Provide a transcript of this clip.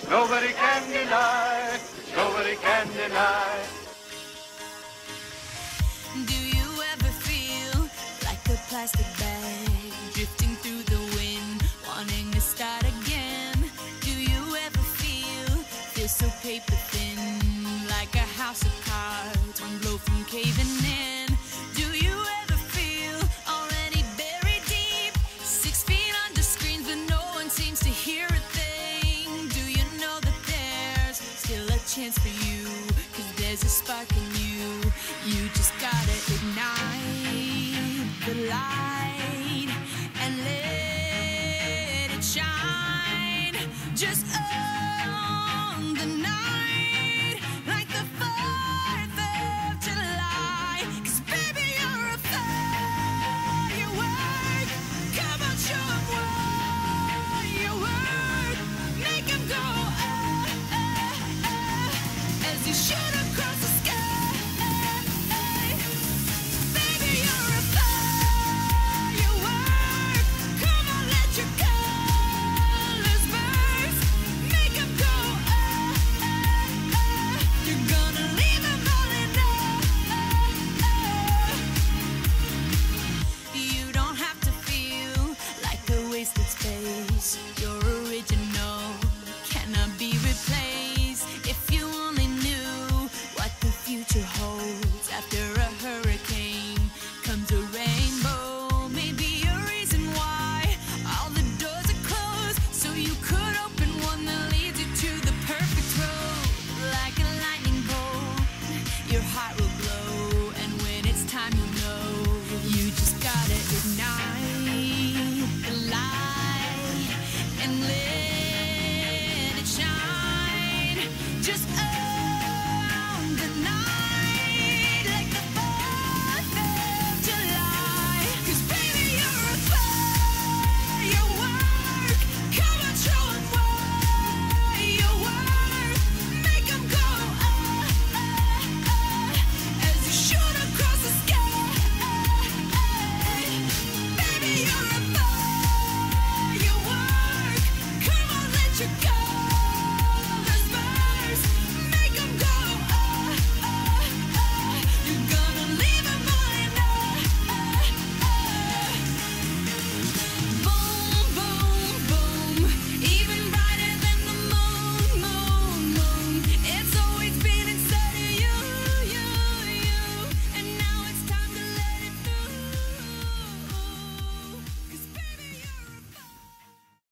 Nobody can deny, nobody can deny. Do you ever feel like a plastic bag drifting through the wind, wanting to start again? Do you ever feel so paper thin, like a house of cards, one blow from caving in? Do you ever feel already buried deep, 6 feet under screens, but no one seems to hear a thing? Do you know that there's still a chance for you, 'cause there's a spark in you? You just gotta ignite the light and let it shine. Just own the night like the 4th of July. 'Cause baby, you're a firework. Come on, show 'em what you work. Make 'em go, as you should.